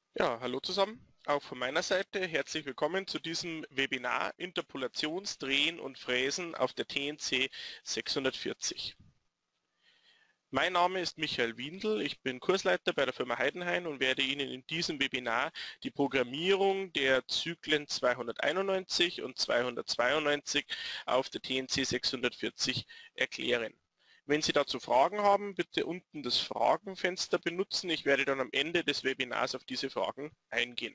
Ja, hallo zusammen. Auch von meiner Seite herzlich willkommen zu diesem Webinar Interpolationsdrehen und Fräsen auf der TNC 640. Mein Name ist Michael Windel, ich bin Kursleiter bei der Firma Heidenhain und werde Ihnen in diesem Webinar die Programmierung der Zyklen 291 und 292 auf der TNC 640 erklären. Wenn Sie dazu Fragen haben, bitte unten das Fragenfenster benutzen. Ich werde dann am Ende des Webinars auf diese Fragen eingehen.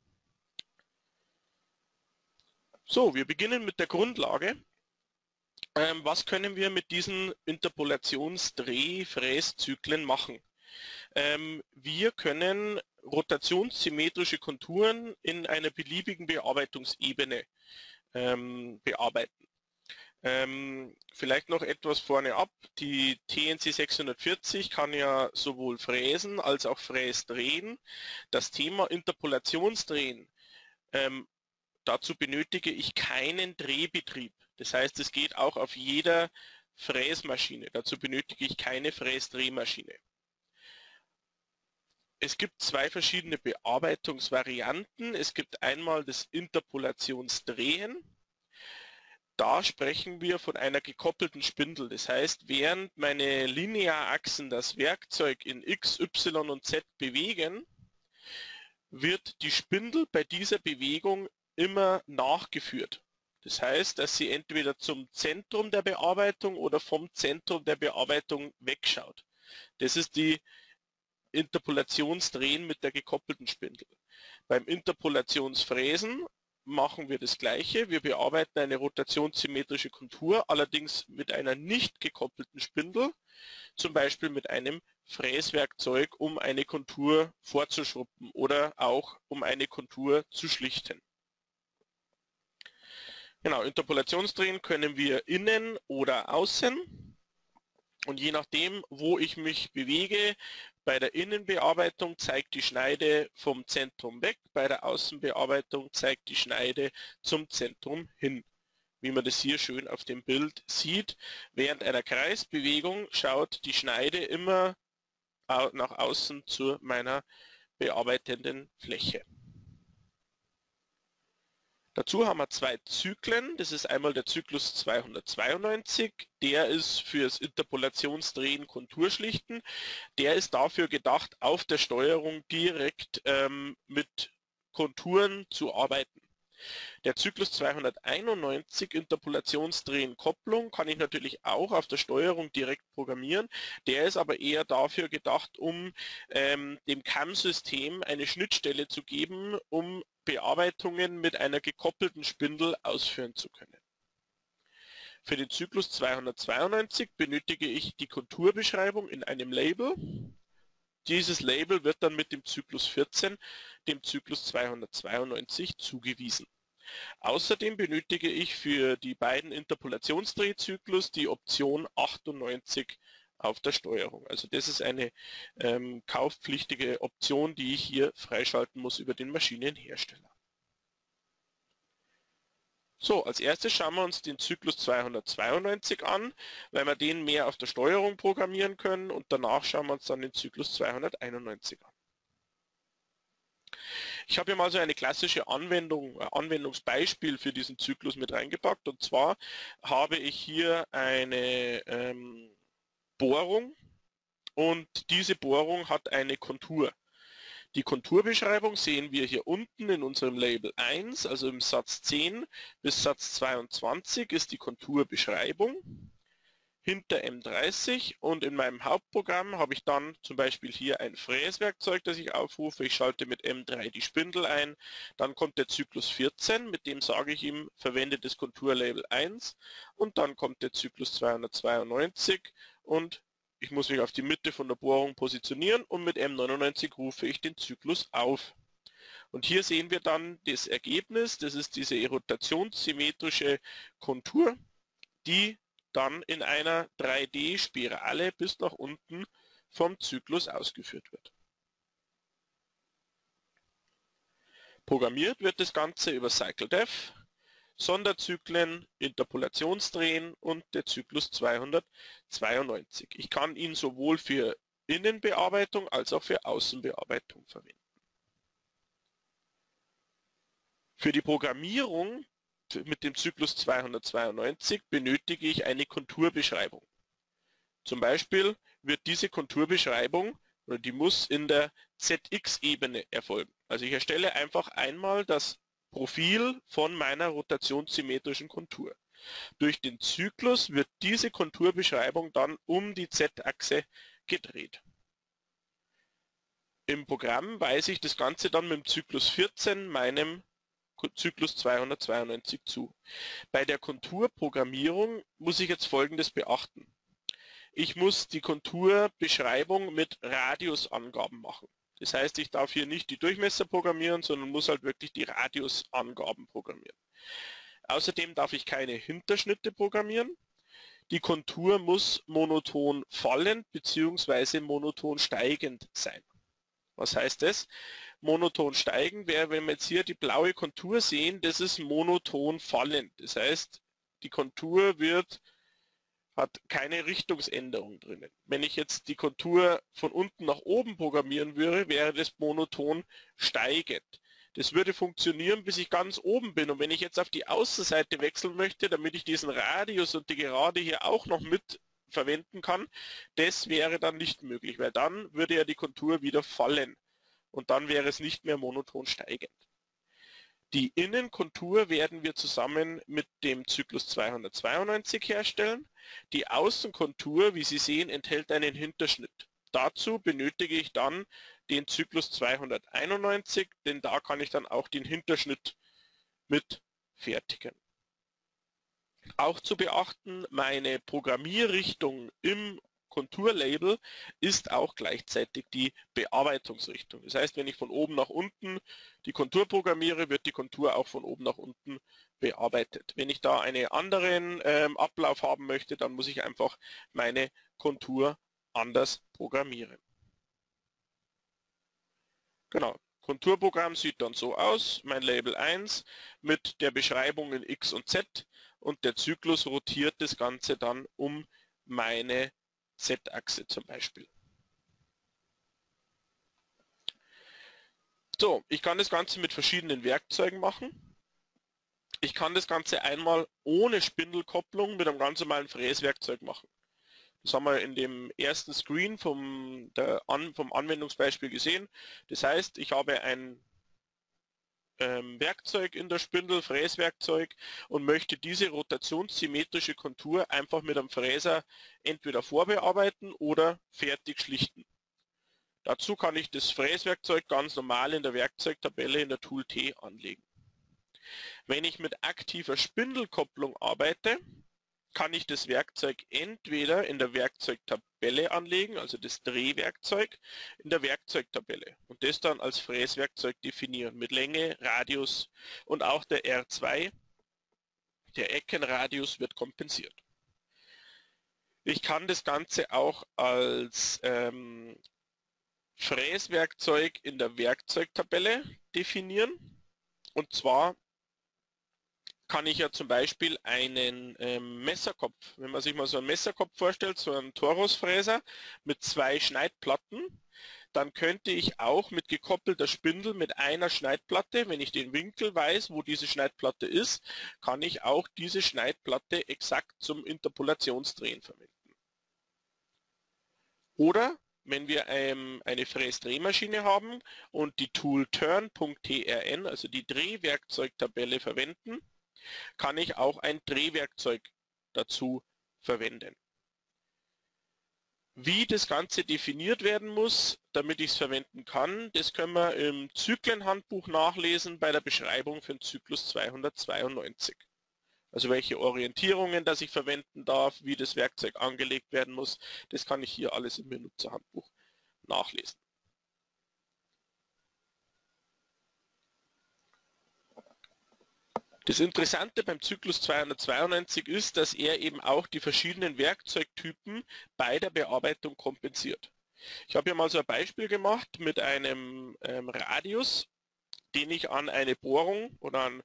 So, wir beginnen mit der Grundlage. Was können wir mit diesen Interpolations-Dreh-Fräszyklen machen? Wir können rotationssymmetrische Konturen in einer beliebigen Bearbeitungsebene bearbeiten. Vielleicht noch etwas vorne ab. Die TNC 640 kann ja sowohl fräsen als auch fräsdrehen. Das Thema Interpolationsdrehen, dazu benötige ich keinen Drehbetrieb. Das heißt, es geht auch auf jeder Fräsmaschine. Dazu benötige ich keine Fräsdrehmaschine. Es gibt zwei verschiedene Bearbeitungsvarianten. Es gibt einmal das Interpolationsdrehen. Da sprechen wir von einer gekoppelten Spindel. Das heißt, während meine Linearachsen das Werkzeug in X, Y und Z bewegen, wird die Spindel bei dieser Bewegung immer nachgeführt. Das heißt, dass sie entweder zum Zentrum der Bearbeitung oder vom Zentrum der Bearbeitung wegschaut. Das ist die Interpolationsdrehen mit der gekoppelten Spindel. Beim Interpolationsfräsen machen wir das Gleiche. Wir bearbeiten eine rotationssymmetrische Kontur, allerdings mit einer nicht gekoppelten Spindel, zum Beispiel mit einem Fräswerkzeug, um eine Kontur vorzuschruppen oder auch um eine Kontur zu schlichten. Genau, Interpolationsdrehen können wir innen oder außen. Und je nachdem, wo ich mich bewege, bei der Innenbearbeitung zeigt die Schneide vom Zentrum weg, bei der Außenbearbeitung zeigt die Schneide zum Zentrum hin. Wie man das hier schön auf dem Bild sieht, während einer Kreisbewegung schaut die Schneide immer nach außen zu meiner bearbeitenden Fläche. Dazu haben wir zwei Zyklen. Das ist einmal der Zyklus 292. Der ist fürs Interpolationsdrehen, Konturschlichten. Der ist dafür gedacht, auf der Steuerung direkt mit Konturen zu arbeiten. Der Zyklus 291 Interpolationsdrehen Kopplung kann ich natürlich auch auf der Steuerung direkt programmieren. Der ist aber eher dafür gedacht, um dem CAM-System eine Schnittstelle zu geben, um Bearbeitungen mit einer gekoppelten Spindel ausführen zu können. Für den Zyklus 292 benötige ich die Konturbeschreibung in einem Label. Dieses Label wird dann mit dem Zyklus 14 dem Zyklus 292 zugewiesen. Außerdem benötige ich für die beiden Interpolationsdrehzyklus die Option 98 auf der Steuerung. Also das ist eine kaufpflichtige Option, die ich hier freischalten muss über den Maschinenhersteller. So, als erstes schauen wir uns den Zyklus 292 an, weil wir den mehr auf der Steuerung programmieren können, und danach schauen wir uns dann den Zyklus 291 an. Ich habe hier mal so eine klassische Anwendungsbeispiel für diesen Zyklus mit reingepackt, und zwar habe ich hier eine Bohrung, und diese Bohrung hat eine Kontur. Die Konturbeschreibung sehen wir hier unten in unserem Label 1, also im Satz 10 bis Satz 22 ist die Konturbeschreibung hinter M30, und in meinem Hauptprogramm habe ich dann zum Beispiel hier ein Fräswerkzeug, das ich aufrufe. Ich schalte mit M3 die Spindel ein. Dann kommt der Zyklus 14, mit dem sage ich ihm, verwende das Konturlabel 1, und dann kommt der Zyklus 292 und ich muss mich auf die Mitte von der Bohrung positionieren, und mit M99 rufe ich den Zyklus auf. Und hier sehen wir dann das Ergebnis. Das ist diese rotationssymmetrische Kontur, die dann in einer 3D-Spirale bis nach unten vom Zyklus ausgeführt wird. Programmiert wird das Ganze über CycleDev, Sonderzyklen, Interpolationsdrehen und der Zyklus 292. Ich kann ihn sowohl für Innenbearbeitung als auch für Außenbearbeitung verwenden. Für die Programmierung mit dem Zyklus 292 benötige ich eine Konturbeschreibung. Zum Beispiel wird diese Konturbeschreibung oder die muss in der ZX-Ebene erfolgen. Also ich erstelle einfach einmal das Profil von meiner rotationssymmetrischen Kontur. Durch den Zyklus wird diese Konturbeschreibung dann um die Z-Achse gedreht. Im Programm weise ich das Ganze dann mit dem Zyklus 14 meinem Zyklus 292 zu. Bei der Konturprogrammierung muss ich jetzt Folgendes beachten. Ich muss die Konturbeschreibung mit Radiusangaben machen. Das heißt, ich darf hier nicht die Durchmesser programmieren, sondern muss halt wirklich die Radiusangaben programmieren. Außerdem darf ich keine Hinterschnitte programmieren. Die Kontur muss monoton fallend bzw. monoton steigend sein. Was heißt das? Monoton steigend wäre, wenn wir jetzt hier die blaue Kontur sehen, das ist monoton fallend. Das heißt, die Kontur hat keine Richtungsänderung drinnen. Wenn ich jetzt die Kontur von unten nach oben programmieren würde, wäre das monoton steigend. Das würde funktionieren, bis ich ganz oben bin. Und wenn ich jetzt auf die Außenseite wechseln möchte, damit ich diesen Radius und die Gerade hier auch noch mit verwenden kann, das wäre dann nicht möglich, weil dann würde ja die Kontur wieder fallen. Und dann wäre es nicht mehr monoton steigend. Die Innenkontur werden wir zusammen mit dem Zyklus 292 herstellen. Die Außenkontur, wie Sie sehen, enthält einen Hinterschnitt. Dazu benötige ich dann den Zyklus 291, denn da kann ich dann auch den Hinterschnitt mit fertigen. Auch zu beachten, meine Programmierrichtung im Konturlabel ist auch gleichzeitig die Bearbeitungsrichtung. Das heißt, wenn ich von oben nach unten die Kontur programmiere, wird die Kontur auch von oben nach unten bearbeitet. Wenn ich da einen anderen Ablauf haben möchte, dann muss ich einfach meine Kontur anders programmieren. Genau. Konturprogramm sieht dann so aus, mein Label 1 mit der Beschreibung in X und Z und der Zyklus rotiert das Ganze dann um meine Z-Achse zum Beispiel. So, ich kann das Ganze mit verschiedenen Werkzeugen machen. Ich kann das Ganze einmal ohne Spindelkopplung mit einem ganz normalen Fräswerkzeug machen. Das haben wir in dem ersten Screen vom Anwendungsbeispiel gesehen. Das heißt, ich habe ein Werkzeug in der Spindel, Fräswerkzeug, und möchte diese rotationssymmetrische Kontur einfach mit einem Fräser entweder vorbearbeiten oder fertig schlichten. Dazu kann ich das Fräswerkzeug ganz normal in der Werkzeugtabelle in der Tool-T anlegen. Wenn ich mit aktiver Spindelkopplung arbeite, kann ich das Werkzeug entweder in der Werkzeugtabelle anlegen, also das Drehwerkzeug in der Werkzeugtabelle und das dann als Fräswerkzeug definieren mit Länge, Radius und auch der R2, der Eckenradius, wird kompensiert. Ich kann das Ganze auch als Fräswerkzeug in der Werkzeugtabelle definieren, und zwar kann ich ja zum Beispiel einen Messerkopf, wenn man sich mal so einen Messerkopf vorstellt, so einen Torusfräser mit 2 Schneidplatten, dann könnte ich auch mit gekoppelter Spindel mit einer Schneidplatte, wenn ich den Winkel weiß, wo diese Schneidplatte ist, kann ich auch diese Schneidplatte exakt zum Interpolationsdrehen verwenden. Oder wenn wir eine Fräsdrehmaschine haben und die Tool Turn.trn, also die Drehwerkzeugtabelle verwenden, kann ich auch ein Drehwerkzeug dazu verwenden. Wie das Ganze definiert werden muss, damit ich es verwenden kann, das können wir im Zyklenhandbuch nachlesen bei der Beschreibung für den Zyklus 292. Also welche Orientierungen das ich verwenden darf, wie das Werkzeug angelegt werden muss, das kann ich hier alles im Benutzerhandbuch nachlesen. Das Interessante beim Zyklus 292 ist, dass er eben auch die verschiedenen Werkzeugtypen bei der Bearbeitung kompensiert. Ich habe hier mal so ein Beispiel gemacht mit einem Radius, den ich an eine Bohrung oder an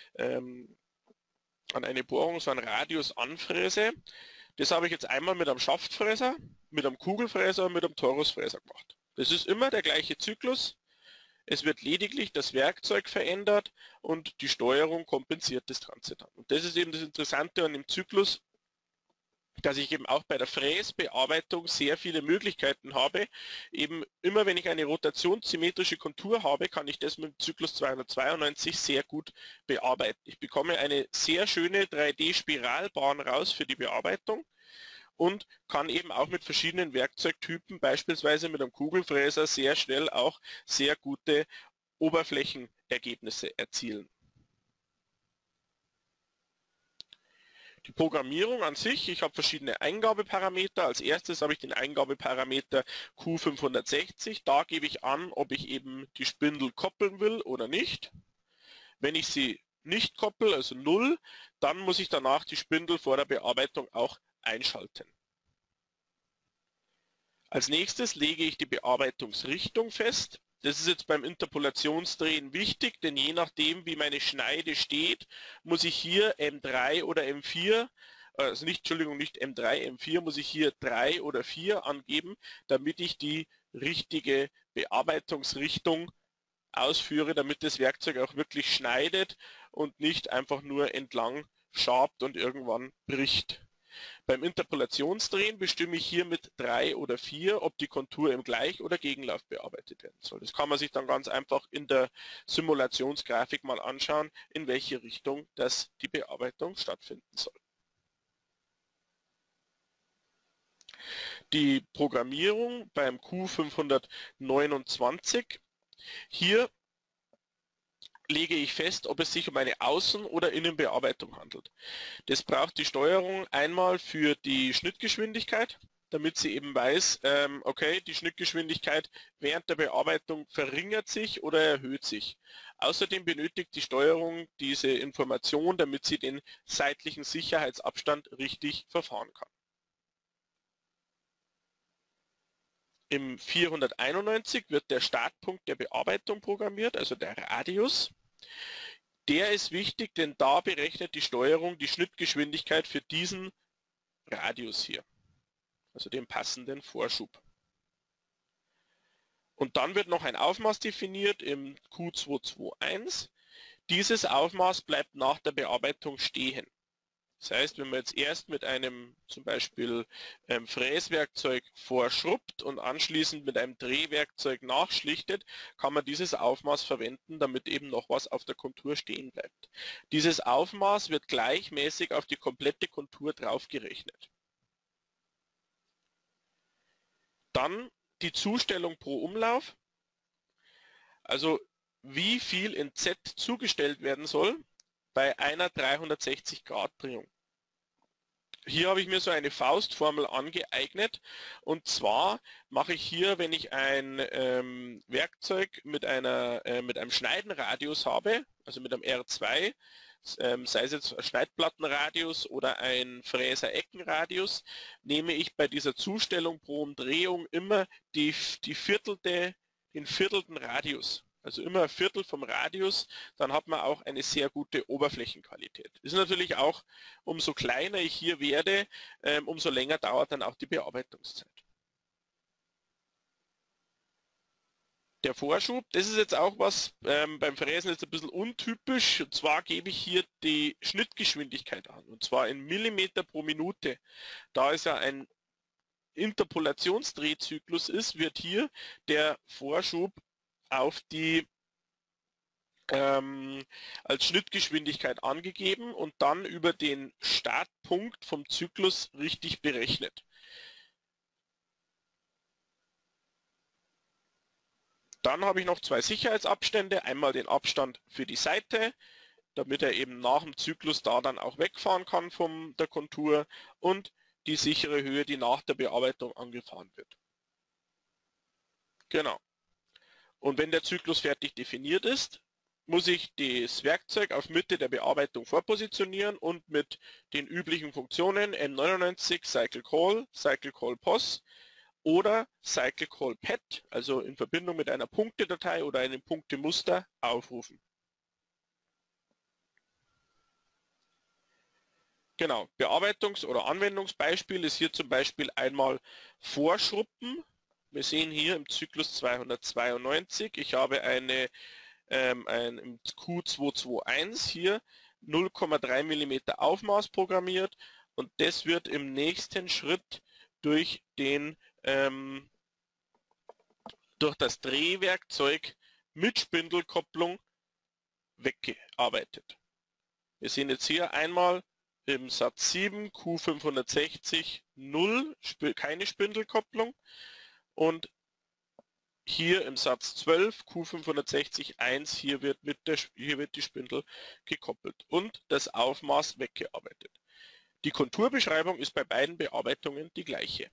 eine Bohrung, so einen Radius anfräse. Das habe ich jetzt einmal mit einem Schaftfräser, mit einem Kugelfräser und mit einem Torusfräser gemacht. Das ist immer der gleiche Zyklus. Es wird lediglich das Werkzeug verändert und die Steuerung kompensiert das Ganze dann. Und das ist eben das Interessante an dem Zyklus, dass ich eben auch bei der Fräsbearbeitung sehr viele Möglichkeiten habe. Eben immer wenn ich eine rotationssymmetrische Kontur habe, kann ich das mit dem Zyklus 292 sehr gut bearbeiten. Ich bekomme eine sehr schöne 3D-Spiralbahn raus für die Bearbeitung und kann eben auch mit verschiedenen Werkzeugtypen, beispielsweise mit einem Kugelfräser, sehr schnell auch sehr gute Oberflächenergebnisse erzielen. Die Programmierung an sich, ich habe verschiedene Eingabeparameter. Als erstes habe ich den Eingabeparameter Q560. Da gebe ich an, ob ich eben die Spindel koppeln will oder nicht. Wenn ich sie nicht koppel, also 0, dann muss ich danach die Spindel vor der Bearbeitung auch einschalten. Als nächstes lege ich die Bearbeitungsrichtung fest. Das ist jetzt beim Interpolationsdrehen wichtig, denn je nachdem, wie meine Schneide steht, muss ich hier M3 oder M4, also nicht, Entschuldigung, nicht M3, M4, muss ich hier 3 oder 4 angeben, damit ich die richtige Bearbeitungsrichtung ausführe, damit das Werkzeug auch wirklich schneidet und nicht einfach nur entlang schabt und irgendwann bricht. Beim Interpolationsdrehen bestimme ich hier mit 3 oder 4, ob die Kontur im Gleich- oder Gegenlauf bearbeitet werden soll. Das kann man sich dann ganz einfach in der Simulationsgrafik mal anschauen, in welche Richtung die Bearbeitung stattfinden soll. Die Programmierung beim Q529. Hier lege ich fest, ob es sich um eine Außen- oder Innenbearbeitung handelt. Das braucht die Steuerung einmal für die Schnittgeschwindigkeit, damit sie eben weiß, okay, die Schnittgeschwindigkeit während der Bearbeitung verringert sich oder erhöht sich. Außerdem benötigt die Steuerung diese Information, damit sie den seitlichen Sicherheitsabstand richtig verfahren kann. Im 491 wird der Startpunkt der Bearbeitung programmiert, also der Radius. Der ist wichtig, denn da berechnet die Steuerung die Schnittgeschwindigkeit für diesen Radius hier, also den passenden Vorschub. Und dann wird noch ein Aufmaß definiert im Q221. Dieses Aufmaß bleibt nach der Bearbeitung stehen. Das heißt, wenn man jetzt erst mit einem zum Beispiel Fräswerkzeug vorschrubbt und anschließend mit einem Drehwerkzeug nachschlichtet, kann man dieses Aufmaß verwenden, damit eben noch was auf der Kontur stehen bleibt. Dieses Aufmaß wird gleichmäßig auf die komplette Kontur draufgerechnet. Dann die Zustellung pro Umlauf, also wie viel in Z zugestellt werden soll bei einer 360-Grad-Drehung. Hier habe ich mir so eine Faustformel angeeignet und zwar mache ich hier, wenn ich ein Werkzeug mit einem Schneidenradius habe, also mit einem R2, sei es jetzt ein Schneidplattenradius oder ein Fräser-Eckenradius, nehme ich bei dieser Zustellung pro Umdrehung immer den viertelten Radius. Also immer ein Viertel vom Radius, dann hat man auch eine sehr gute Oberflächenqualität. Ist natürlich auch, umso kleiner ich hier werde, umso länger dauert dann auch die Bearbeitungszeit. Der Vorschub, das ist jetzt auch was beim Fräsen jetzt ein bisschen untypisch. Und zwar gebe ich hier die Schnittgeschwindigkeit an. Und zwar in Millimeter pro Minute. Da es ja ein Interpolationsdrehzyklus ist, wird hier der Vorschub auf die als Schnittgeschwindigkeit angegeben und dann über den Startpunkt vom Zyklus richtig berechnet. Dann habe ich noch zwei Sicherheitsabstände, einmal den Abstand für die Seite, damit er eben nach dem Zyklus da dann auch wegfahren kann von der Kontur und die sichere Höhe, die nach der Bearbeitung angefahren wird. Genau. Und wenn der Zyklus fertig definiert ist, muss ich das Werkzeug auf Mitte der Bearbeitung vorpositionieren und mit den üblichen Funktionen M99 Cycle Call POS oder Cycle Call Pet, also in Verbindung mit einer Punktedatei oder einem Punktemuster, aufrufen. Genau, Bearbeitungs- oder Anwendungsbeispiel ist hier zum Beispiel einmal Vorschruppen Wir sehen hier im Zyklus 292, ich habe im Q221 hier 0,3 mm Aufmaß programmiert und das wird im nächsten Schritt durch das Drehwerkzeug mit Spindelkopplung weggearbeitet. Wir sehen jetzt hier einmal im Satz 7 Q560 0, keine Spindelkopplung und hier im Satz 12 Q560 1, hier wird die Spindel gekoppelt und das Aufmaß weggearbeitet. Die Konturbeschreibung ist bei beiden Bearbeitungen die gleiche.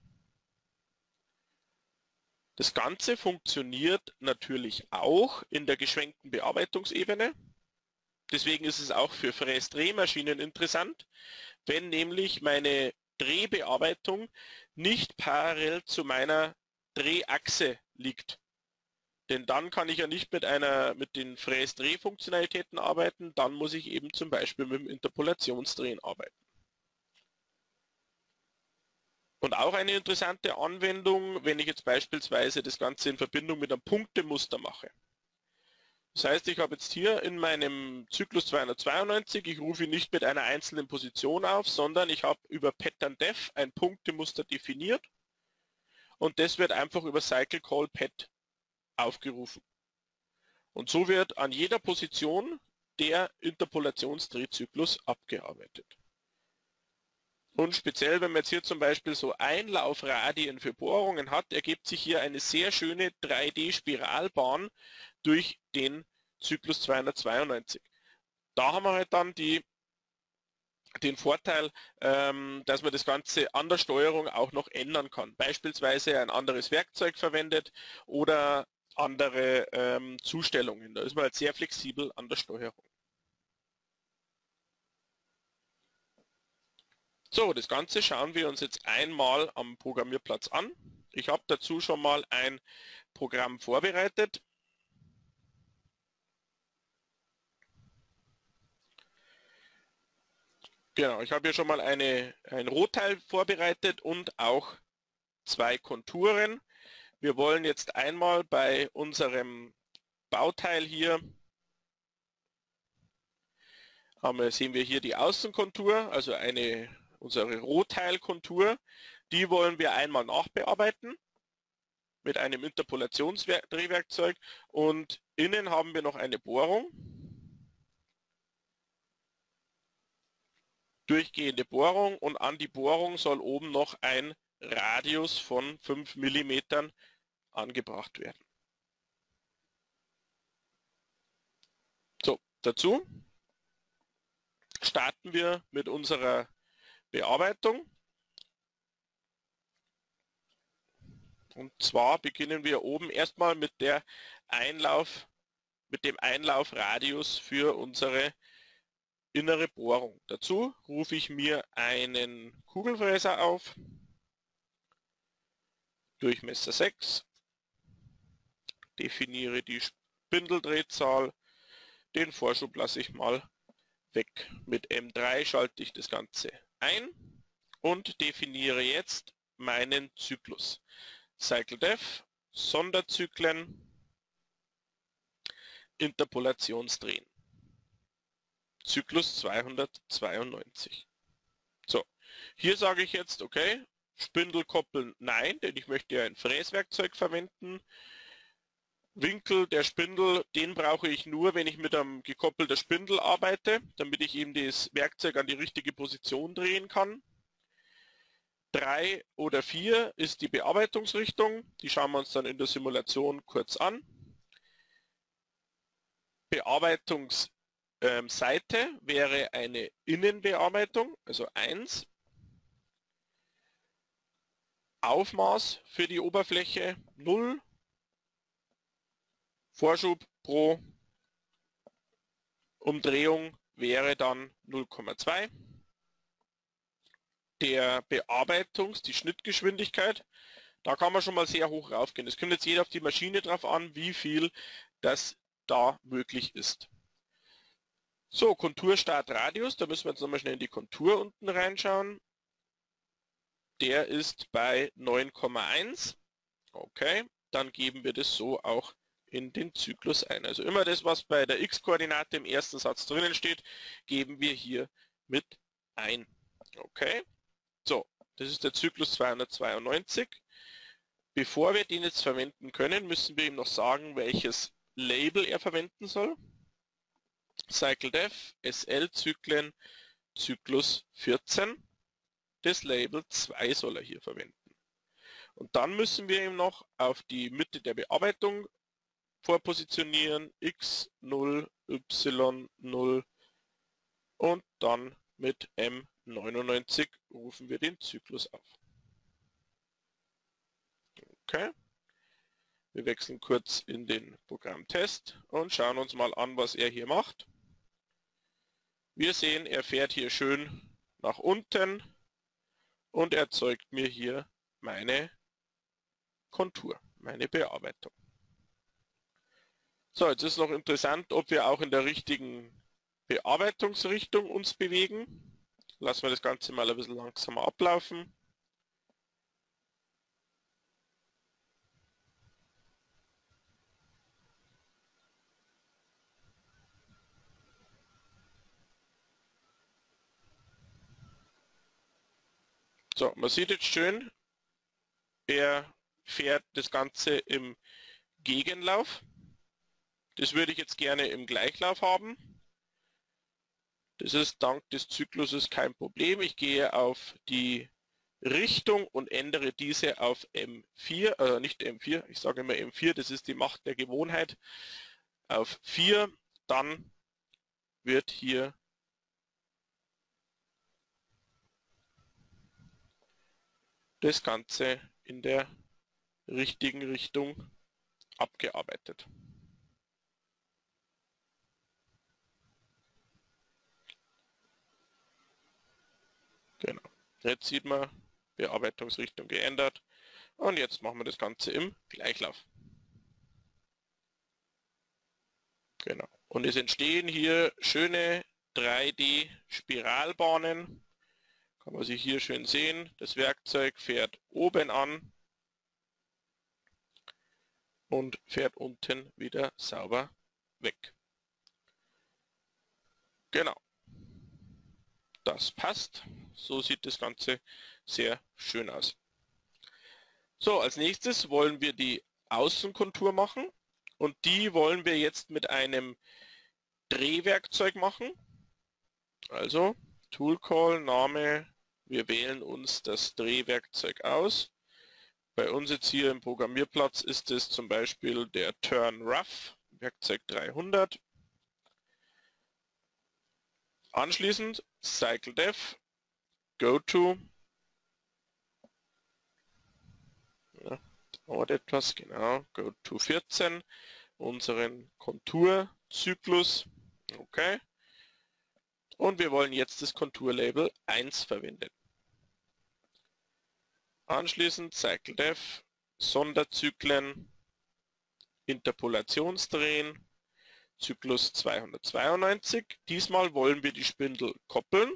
Das Ganze funktioniert natürlich auch in der geschwenkten Bearbeitungsebene. Deswegen ist es auch für Fräsdrehmaschinen interessant, wenn nämlich meine Drehbearbeitung nicht parallel zu meiner Drehachse liegt. Denn dann kann ich ja nicht mit den Fräsdrehfunktionalitäten arbeiten, dann muss ich eben zum Beispiel mit dem Interpolationsdrehen arbeiten. Und auch eine interessante Anwendung, wenn ich jetzt beispielsweise das Ganze in Verbindung mit einem Punktemuster mache. Das heißt, ich habe jetzt hier in meinem Zyklus 292, ich rufe ihn nicht mit einer einzelnen Position auf, sondern ich habe über PatternDef ein Punktemuster definiert und das wird einfach über CycleCall-Pat aufgerufen. Und so wird an jeder Position der Interpolationsdrehzyklus abgearbeitet. Und speziell, wenn man jetzt hier zum Beispiel so Einlaufradien für Bohrungen hat, ergibt sich hier eine sehr schöne 3D-Spiralbahn durch den Zyklus 292. Da haben wir halt dann den Vorteil, dass man das Ganze an der Steuerung auch noch ändern kann. Beispielsweise ein anderes Werkzeug verwendet oder andere Zustellungen. Da ist man halt sehr flexibel an der Steuerung. So, das Ganze schauen wir uns jetzt einmal am Programmierplatz an. Ich habe dazu schon mal ein Programm vorbereitet. Genau, ich habe hier schon mal ein Rohteil vorbereitet und auch zwei Konturen. Wir wollen jetzt einmal bei unserem Bauteil hier, sehen wir hier die Außenkontur, also unsere Rohteilkontur, die wollen wir einmal nachbearbeiten mit einem Interpolationsdrehwerkzeug und innen haben wir noch eine Bohrung, durchgehende Bohrung und an die Bohrung soll oben noch ein Radius von 5 mm angebracht werden. So, dazu starten wir mit unserer Bearbeitung. Und zwar beginnen wir oben erstmal mit dem Einlaufradius für unsere innere Bohrung. Dazu rufe ich mir einen Kugelfräser auf, Durchmesser 6, definiere die Spindeldrehzahl, den Vorschub lasse ich mal weg. Mit M3 schalte ich das Ganze ein und definiere jetzt meinen Zyklus. CycleDef, Sonderzyklen, Interpolationsdrehen. Zyklus 292. So, hier sage ich jetzt, okay, Spindel koppeln nein, denn ich möchte ja ein Fräswerkzeug verwenden. Winkel der Spindel, den brauche ich nur, wenn ich mit einem gekoppelter Spindel arbeite, damit ich eben das Werkzeug an die richtige Position drehen kann. 3 oder 4 ist die Bearbeitungsrichtung, die schauen wir uns dann in der Simulation kurz an. Bearbeitungsseite wäre eine Innenbearbeitung, also 1. Aufmaß für die Oberfläche 0. Vorschub pro Umdrehung wäre dann 0,2. Die Schnittgeschwindigkeit, da kann man schon mal sehr hoch raufgehen. Es kommt jetzt jeder auf die Maschine drauf an, wie viel das da möglich ist. So, Konturstartradius, da müssen wir jetzt nochmal schnell in die Kontur unten reinschauen. Der ist bei 9,1. Okay, dann geben wir das so auch in den Zyklus ein. Also immer das, was bei der x-Koordinate im ersten Satz drinnen steht, geben wir hier mit ein. Okay, so, das ist der Zyklus 292. Bevor wir den jetzt verwenden können, müssen wir ihm noch sagen, welches Label er verwenden soll. CycleDev, SL-Zyklen, Zyklus 14. Das Label 2 soll er hier verwenden. Und dann müssen wir ihm noch auf die Mitte der Bearbeitung vorpositionieren, x0, y0 und dann mit M99 rufen wir den Zyklus auf. Okay. Wir wechseln kurz in den Programmtest und schauen uns mal an, was er hier macht. Wir sehen, er fährt hier schön nach unten und erzeugt mir hier meine Kontur, meine Bearbeitung. So, jetzt ist noch interessant, ob wir auch in der richtigen Bearbeitungsrichtung uns bewegen. Lassen wir das Ganze mal ein bisschen langsamer ablaufen. So, man sieht jetzt schön, er fährt das Ganze im Gegenlauf. Das würde ich jetzt gerne im Gleichlauf haben. Das ist dank des Zykluses kein Problem. Ich gehe auf die Richtung und ändere diese auf M4, nicht M4, ich sage immer M4, das ist die Macht der Gewohnheit, auf 4, dann wird hier das Ganze in der richtigen Richtung abgearbeitet. Genau. Jetzt sieht man, Bearbeitungsrichtung geändert. Und jetzt machen wir das Ganze im Gleichlauf. Genau. Und es entstehen hier schöne 3D-Spiralbahnen. Kann man sich hier schön sehen. Das Werkzeug fährt oben an und fährt unten wieder sauber weg. Genau. Das passt. So sieht das Ganze sehr schön aus. So, als nächstes wollen wir die Außenkontur machen und die wollen wir jetzt mit einem Drehwerkzeug machen. Also Toolcall, Name, wir wählen uns das Drehwerkzeug aus. Bei uns jetzt hier im Programmierplatz ist es zum Beispiel der Turn Rough, Werkzeug 300. Anschließend CycleDev, GoTo, ja, dauert etwas, genau, GoTo 14, unseren Konturzyklus, okay. Und wir wollen jetzt das Konturlabel 1 verwenden. Anschließend CycleDev, Sonderzyklen, Interpolationsdrehen, Zyklus 292. Diesmal wollen wir die Spindel koppeln.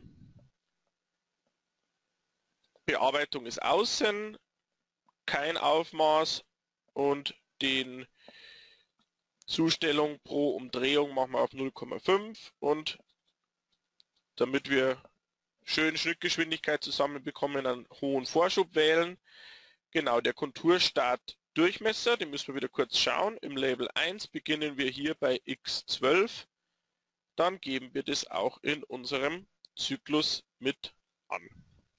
Bearbeitung ist außen, kein Aufmaß und den Zustellung pro Umdrehung machen wir auf 0,5 und damit wir schön Schnittgeschwindigkeit zusammenbekommen, einen hohen Vorschub wählen. Genau, der Konturstart-Durchmesser, den müssen wir wieder kurz schauen. Im Label 1 beginnen wir hier bei x12. Dann geben wir das auch in unserem Zyklus mit an.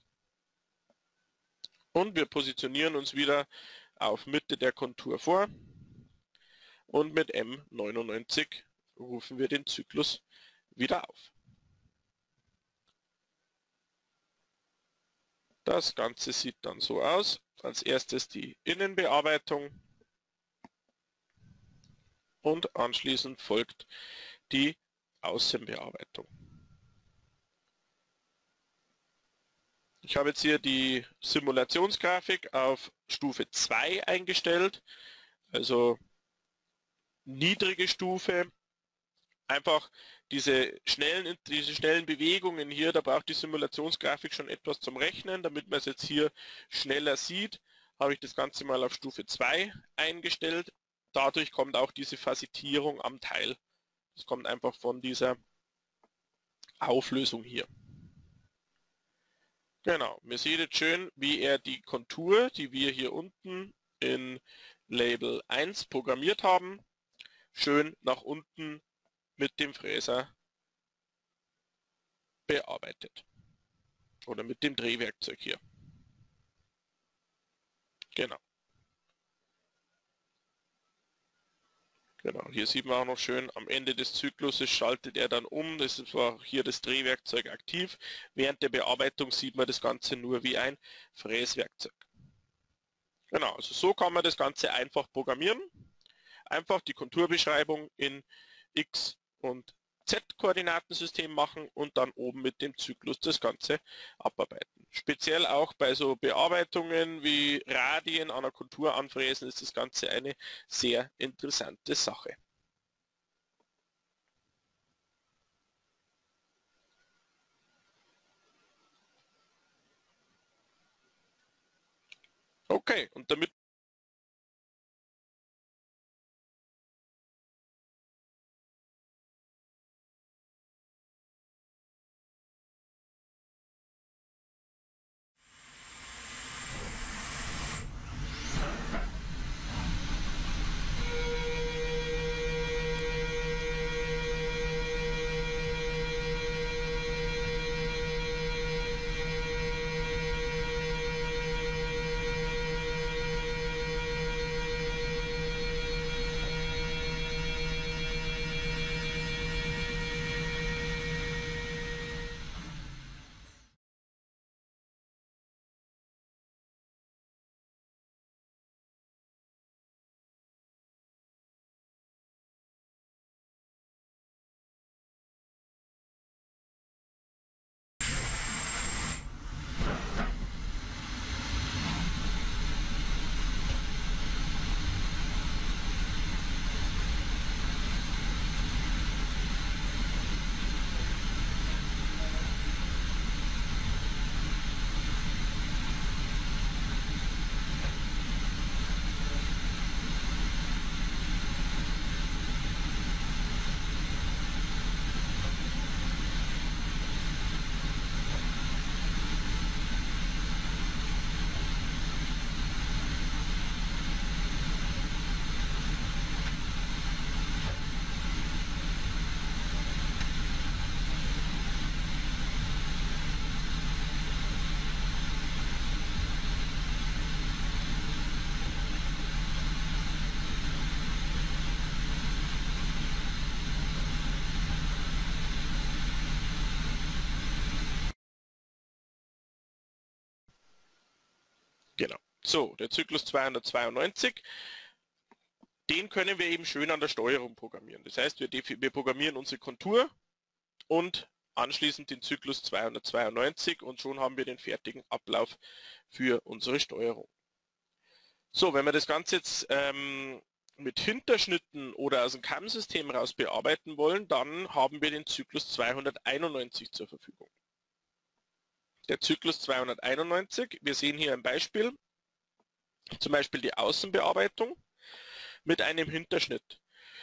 Und wir positionieren uns wieder auf Mitte der Kontur vor. Und mit M99 rufen wir den Zyklus wieder auf. Das Ganze sieht dann so aus. Als erstes die Innenbearbeitung und anschließend folgt die Außenbearbeitung. Ich habe jetzt hier die Simulationsgrafik auf Stufe 2 eingestellt, also niedrige Stufe. Einfach diese schnellen Bewegungen hier, da braucht die Simulationsgrafik schon etwas zum Rechnen, damit man es jetzt hier schneller sieht. habe ich das Ganze mal auf Stufe 2 eingestellt. Dadurch kommt auch diese Facettierung am Teil. Das kommt einfach von dieser Auflösung hier. Genau, wir sehen jetzt schön, wie er die Kontur, die wir hier unten in Label 1 programmiert haben, schön nach unten mit dem Fräser bearbeitet. Oder mit dem Drehwerkzeug hier. Genau. Genau, hier sieht man auch noch schön, am Ende des Zykluses schaltet er dann um. Das ist auch hier das Drehwerkzeug aktiv. Während der Bearbeitung sieht man das Ganze nur wie ein Fräswerkzeug. Genau, also so kann man das Ganze einfach programmieren. Einfach die Konturbeschreibung in X- und Z-Koordinatensystem machen und dann oben mit dem Zyklus das Ganze abarbeiten. Speziell auch bei so Bearbeitungen wie Radien an der Kontur anfräsen ist das Ganze eine sehr interessante Sache. Okay, und damit genau. So, der Zyklus 292, den können wir eben schön an der Steuerung programmieren. Das heißt, wir programmieren unsere Kontur und anschließend den Zyklus 292 und schon haben wir den fertigen Ablauf für unsere Steuerung. So, wenn wir das Ganze jetzt mit Hinterschnitten oder aus dem CAM-System raus bearbeiten wollen, dann haben wir den Zyklus 291 zur Verfügung. Der Zyklus 291, wir sehen hier ein Beispiel, zum Beispiel die Außenbearbeitung mit einem Hinterschnitt.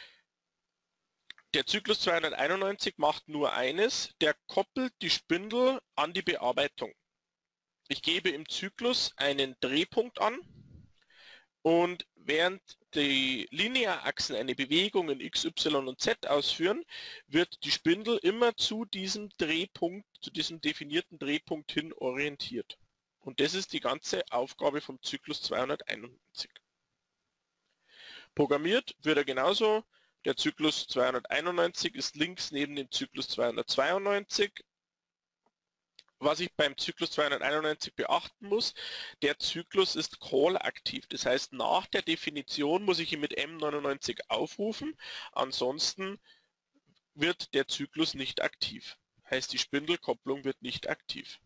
Der Zyklus 291 macht nur eines, der koppelt die Spindel an die Bearbeitung. Ich gebe im Zyklus einen Drehpunkt an und während die Linearachsen eine Bewegung in X, Y und Z ausführen, wird die Spindel immer zu diesem Drehpunkt, zu diesem definierten Drehpunkt hin orientiert. Und das ist die ganze Aufgabe vom Zyklus 291. Programmiert wird er genauso. Der Zyklus 291 ist links neben dem Zyklus 292. Was ich beim Zyklus 291 beachten muss, der Zyklus ist call-aktiv. Das heißt, nach der Definition muss ich ihn mit M99 aufrufen, ansonsten wird der Zyklus nicht aktiv. Heißt, die Spindelkopplung wird nicht aktiv.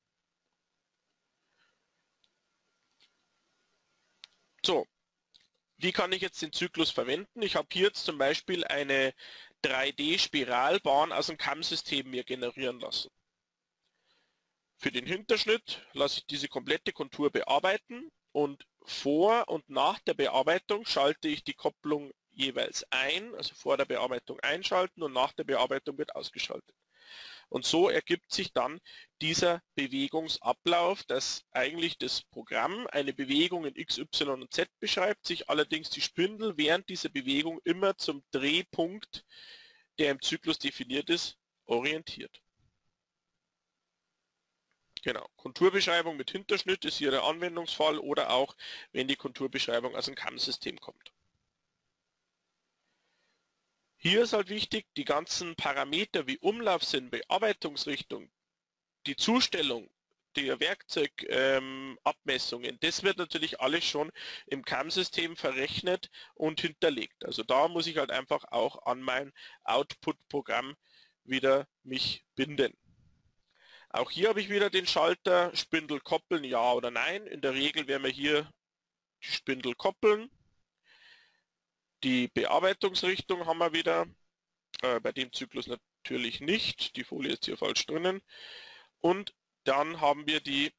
So, wie kann ich jetzt den Zyklus verwenden? Ich habe hier jetzt zum Beispiel eine 3D-Spiralbahn aus dem CAM-System mir generieren lassen. Für den Hinterschnitt lasse ich diese komplette Kontur bearbeiten und vor und nach der Bearbeitung schalte ich die Kopplung jeweils ein, also vor der Bearbeitung einschalten und nach der Bearbeitung wird ausgeschaltet. Und so ergibt sich dann dieser Bewegungsablauf, dass eigentlich das Programm eine Bewegung in X, Y und Z beschreibt, sich allerdings die Spindel während dieser Bewegung immer zum Drehpunkt, der im Zyklus definiert ist, orientiert. Genau, Konturbeschreibung mit Hinterschnitt ist hier der Anwendungsfall oder auch, wenn die Konturbeschreibung aus dem CAM-System kommt. Hier ist halt wichtig, die ganzen Parameter wie Umlaufsinn, Bearbeitungsrichtung, die Zustellung, die Werkzeugabmessungen, das wird natürlich alles schon im CAM-System verrechnet und hinterlegt. Also da muss ich halt einfach auch an mein Output-Programm wieder mich binden. Auch hier habe ich wieder den Schalter, Spindel koppeln, ja oder nein. In der Regel werden wir hier die Spindel koppeln. Die Bearbeitungsrichtung haben wir wieder, bei dem Zyklus natürlich nicht. Die Folie ist hier falsch drinnen. Und dann haben wir die,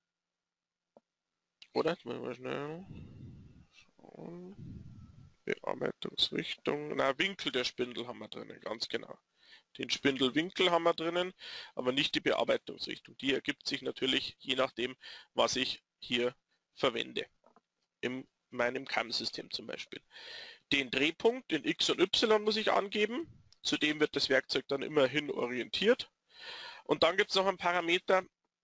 oder? Jetzt mal schnell schauen. Bearbeitungsrichtung, na, Winkel der Spindel haben wir drinnen, ganz genau. Den Spindelwinkel haben wir drinnen, aber nicht die Bearbeitungsrichtung. Die ergibt sich natürlich je nachdem, was ich hier verwende. In meinem CAM-System zum Beispiel. Den Drehpunkt in X und Y muss ich angeben. Zudem wird das Werkzeug dann immerhin orientiert. Und dann gibt es noch einen Parameter,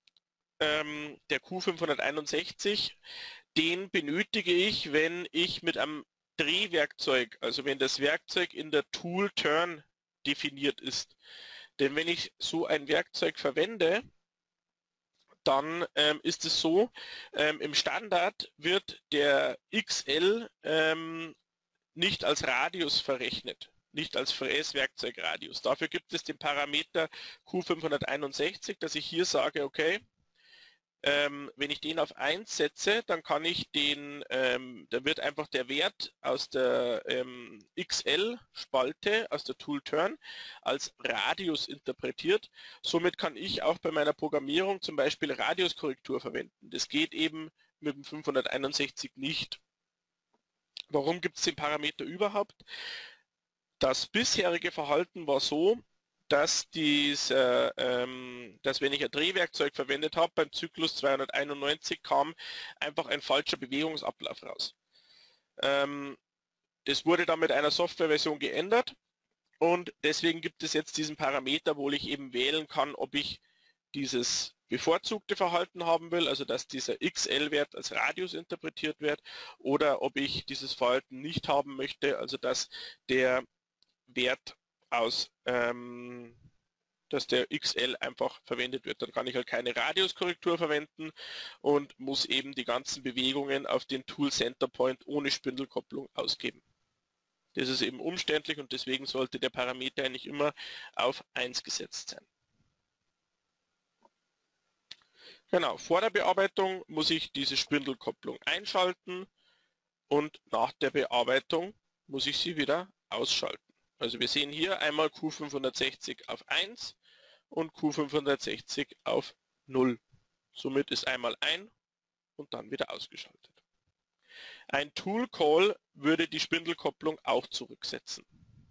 der Q561. Den benötige ich, wenn ich mit einem Drehwerkzeug, also wenn das Werkzeug in der Tool-Turn definiert ist. Denn wenn ich so ein Werkzeug verwende, dann ist es so, im Standard wird der XL nicht als Radius verrechnet, nicht als Fräswerkzeugradius. Dafür gibt es den Parameter Q561, dass ich hier sage, okay, wenn ich den auf 1 setze, dann kann ich den, da wird einfach der Wert aus der XL-Spalte, aus der Tool-Turn, als Radius interpretiert. Somit kann ich auch bei meiner Programmierung zum Beispiel Radiuskorrektur verwenden. Das geht eben mit dem 561 nicht. Warum gibt es den Parameter überhaupt? Das bisherige Verhalten war so, dass dass wenn ich ein Drehwerkzeug verwendet habe, beim Zyklus 291 kam einfach ein falscher Bewegungsablauf raus. Das wurde dann mit einer Softwareversion geändert und deswegen gibt es jetzt diesen Parameter, wo ich eben wählen kann, ob ich dieses bevorzugte Verhalten haben will, also dass dieser XL-Wert als Radius interpretiert wird, oder ob ich dieses Verhalten nicht haben möchte, also dass der Wert aus, dass der XL einfach verwendet wird. Dann kann ich halt keine Radiuskorrektur verwenden und muss eben die ganzen Bewegungen auf den Tool Center Point ohne Spindelkopplung ausgeben. Das ist eben umständlich und deswegen sollte der Parameter eigentlich immer auf 1 gesetzt sein. Genau, vor der Bearbeitung muss ich diese Spindelkopplung einschalten und nach der Bearbeitung muss ich sie wieder ausschalten. Also wir sehen hier einmal Q560 auf 1 und Q560 auf 0. Somit ist einmal ein und dann wieder ausgeschaltet. Ein Tool Call würde die Spindelkopplung auch zurücksetzen.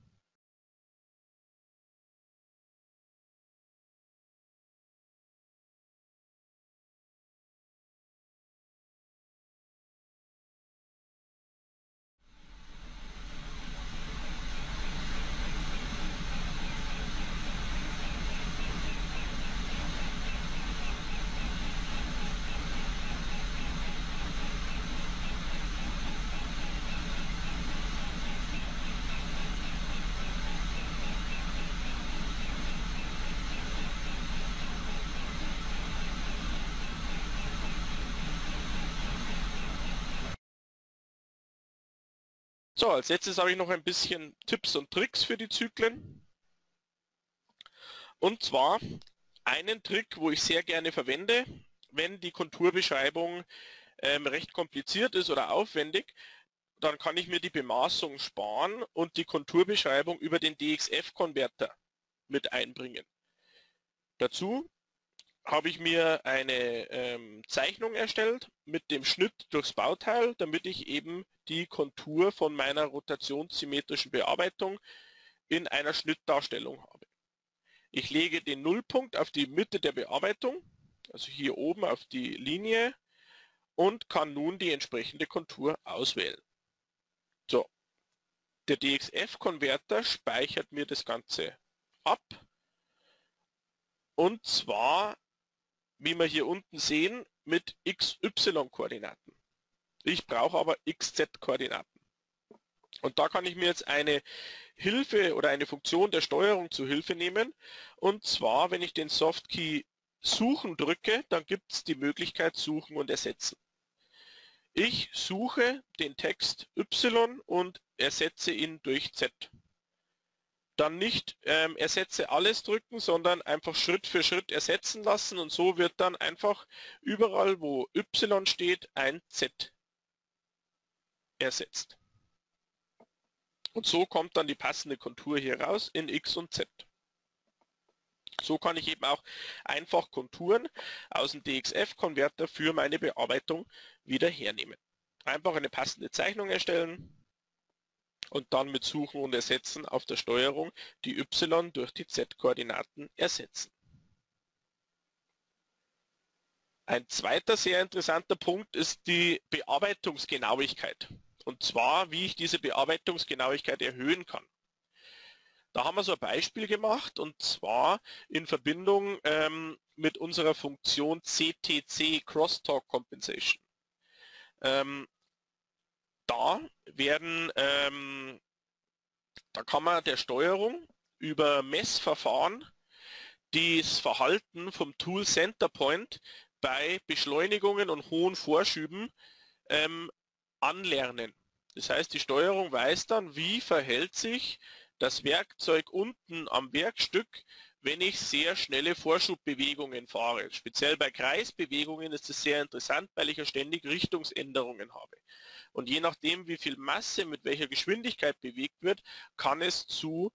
So, als letztes habe ich noch ein bisschen Tipps und Tricks für die Zyklen. Und zwar einen Trick, wo ich sehr gerne verwende, wenn die Konturbeschreibung recht kompliziert ist oder aufwendig, dann kann ich mir die Bemaßung sparen und die Konturbeschreibung über den DXF-Konverter mit einbringen. Dazu habe ich mir eine Zeichnung erstellt mit dem Schnitt durchs Bauteil, damit ich eben die Kontur von meiner rotationssymmetrischen Bearbeitung in einer Schnittdarstellung habe. Ich lege den Nullpunkt auf die Mitte der Bearbeitung, also hier oben auf die Linie, und kann nun die entsprechende Kontur auswählen. So, der DXF-Konverter speichert mir das Ganze ab. Und zwar, wie wir hier unten sehen, mit XY-Koordinaten. Ich brauche aber XZ-Koordinaten. Und da kann ich mir jetzt eine Hilfe oder eine Funktion der Steuerung zu Hilfe nehmen. Und zwar, wenn ich den Softkey Suchen drücke, dann gibt es die Möglichkeit Suchen und Ersetzen. Ich suche den Text Y und ersetze ihn durch Z. Dann nicht ersetze alles drücken, sondern einfach Schritt für Schritt ersetzen lassen und so wird dann einfach überall, wo Y steht, ein Z ersetzt. Und so kommt dann die passende Kontur hier raus in X und Z. So kann ich eben auch einfach Konturen aus dem DXF-Konverter für meine Bearbeitung wieder hernehmen. Einfach eine passende Zeichnung erstellen und dann mit Suchen und Ersetzen auf der Steuerung die Y durch die Z-Koordinaten ersetzen. Ein zweiter sehr interessanter Punkt ist die Bearbeitungsgenauigkeit. Und zwar, wie ich diese Bearbeitungsgenauigkeit erhöhen kann. Da haben wir so ein Beispiel gemacht und zwar in Verbindung mit unserer Funktion CTC Crosstalk Compensation. Da kann man der Steuerung über Messverfahren das Verhalten vom Tool Center Point bei Beschleunigungen und hohen Vorschüben anlernen. Das heißt, die Steuerung weiß dann, wie verhält sich das Werkzeug unten am Werkstück, wenn ich sehr schnelle Vorschubbewegungen fahre. Speziell bei Kreisbewegungen ist es sehr interessant, weil ich ja ständig Richtungsänderungen habe. Und je nachdem, wie viel Masse mit welcher Geschwindigkeit bewegt wird, kann es zu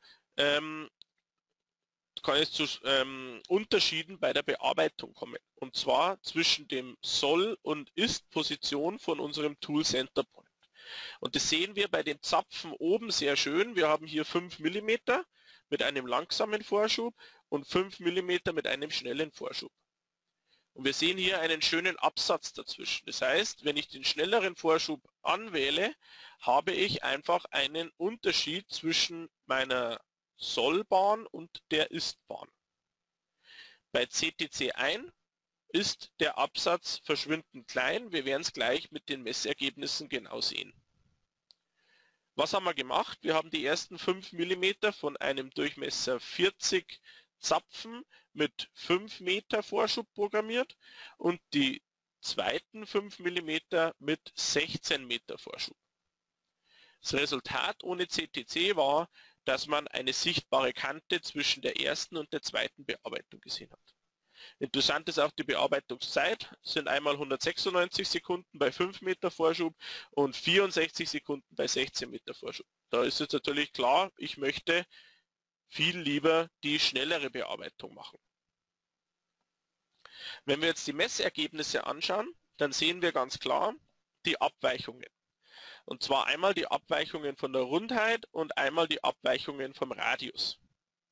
Unterschieden bei der Bearbeitung kommen. Und zwar zwischen dem Soll- und Ist-Position von unserem Tool Center Point. Und das sehen wir bei den Zapfen oben sehr schön. Wir haben hier 5 mm mit einem langsamen Vorschub und 5 mm mit einem schnellen Vorschub. Und wir sehen hier einen schönen Absatz dazwischen. Das heißt, wenn ich den schnelleren Vorschub anwähle, habe ich einfach einen Unterschied zwischen meiner Sollbahn und der Ist-Bahn. Bei CTC ein ist der Absatz verschwindend klein. Wir werden es gleich mit den Messergebnissen genau sehen. Was haben wir gemacht? Wir haben die ersten 5 mm von einem Durchmesser 40 Zapfen mit 5 Meter Vorschub programmiert und die zweiten 5 mm mit 16 Meter Vorschub. Das Resultat ohne CTC war, dass man eine sichtbare Kante zwischen der ersten und der zweiten Bearbeitung gesehen hat. Interessant ist auch die Bearbeitungszeit, das sind einmal 196 Sekunden bei 5 Meter Vorschub und 64 Sekunden bei 16 Meter Vorschub. Da ist jetzt natürlich klar, ich möchte viel lieber die schnellere Bearbeitung machen. Wenn wir jetzt die Messergebnisse anschauen, dann sehen wir ganz klar die Abweichungen. Und zwar einmal die Abweichungen von der Rundheit und einmal die Abweichungen vom Radius.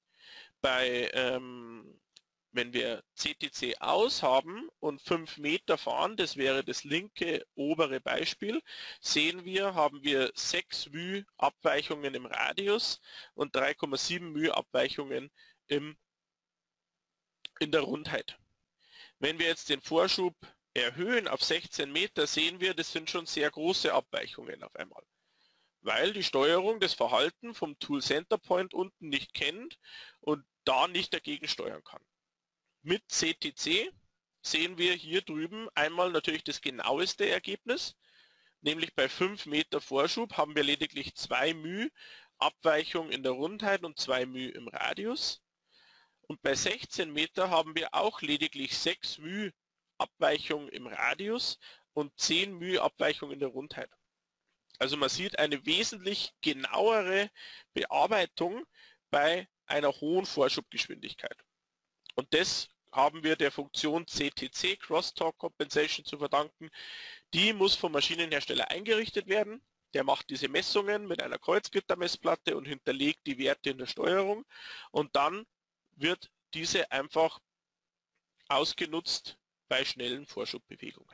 Wenn wir CTC aus haben und 5 Meter fahren, das wäre das linke obere Beispiel, sehen wir, haben wir 6 μ Abweichungen im Radius und 3,7 μ Abweichungen in der Rundheit. Wenn wir jetzt den Vorschub erhöhen auf 16 Meter, sehen wir, das sind schon sehr große Abweichungen auf einmal, weil die Steuerung das Verhalten vom Tool Center Point unten nicht kennt und da nicht dagegen steuern kann. Mit CTC sehen wir hier drüben einmal natürlich das genaueste Ergebnis, nämlich bei 5 Meter Vorschub haben wir lediglich 2 μ Abweichung in der Rundheit und 2 μ im Radius. Und bei 16 Meter haben wir auch lediglich 6 μ Abweichung im Radius und 10 μ Abweichung in der Rundheit. Also man sieht eine wesentlich genauere Bearbeitung bei einer hohen Vorschubgeschwindigkeit. Und das haben wir der Funktion CTC, Crosstalk Compensation, zu verdanken. Die muss vom Maschinenhersteller eingerichtet werden. Der macht diese Messungen mit einer Kreuzgittermessplatte und hinterlegt die Werte in der Steuerung. Und dann wird diese einfach ausgenutzt bei schnellen Vorschubbewegungen.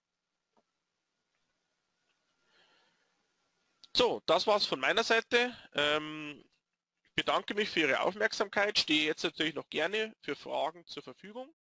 So, das war's von meiner Seite. Ich bedanke mich für Ihre Aufmerksamkeit, stehe jetzt natürlich noch gerne für Fragen zur Verfügung.